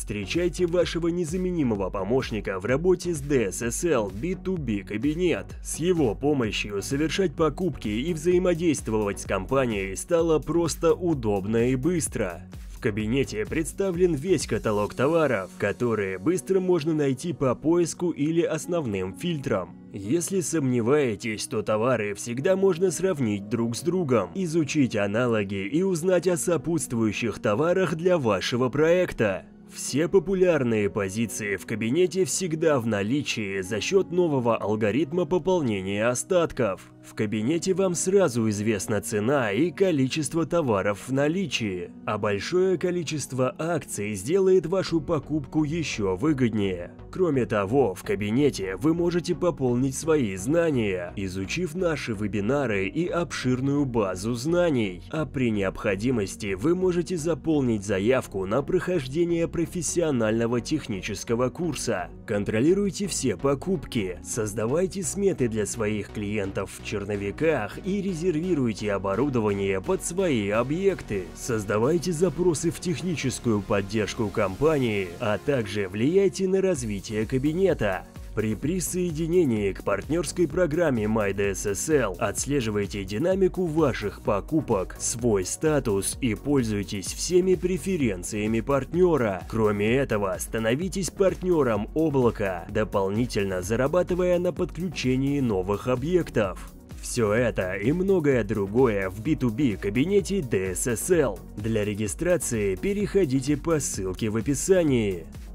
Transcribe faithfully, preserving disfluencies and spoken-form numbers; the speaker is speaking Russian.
Встречайте вашего незаменимого помощника в работе с ди эс эс эл би ту би кабинет. С его помощью совершать покупки и взаимодействовать с компанией стало просто удобно и быстро. В кабинете представлен весь каталог товаров, которые быстро можно найти по поиску или основным фильтрам. Если сомневаетесь, то товары всегда можно сравнить друг с другом, изучить аналоги и узнать о сопутствующих товарах для вашего проекта. Все популярные позиции в кабинете всегда в наличии за счет нового алгоритма пополнения остатков. В кабинете вам сразу известна цена и количество товаров в наличии, а большое количество акций сделает вашу покупку еще выгоднее. Кроме того, в кабинете вы можете пополнить свои знания, изучив наши вебинары и обширную базу знаний, а при необходимости вы можете заполнить заявку на прохождение профессионального технического курса. Контролируйте все покупки, создавайте сметы для своих клиентов в черновиках и резервируйте оборудование под свои объекты. Создавайте запросы в техническую поддержку компании, а также влияйте на развитие кабинета. При присоединении к партнерской программе MyDSSL отслеживайте динамику ваших покупок, свой статус и пользуйтесь всеми преференциями партнера. Кроме этого, становитесь партнером облака, дополнительно зарабатывая на подключении новых объектов. Все это и многое другое в би ту би кабинете ди эс эс эл. Для регистрации переходите по ссылке в описании.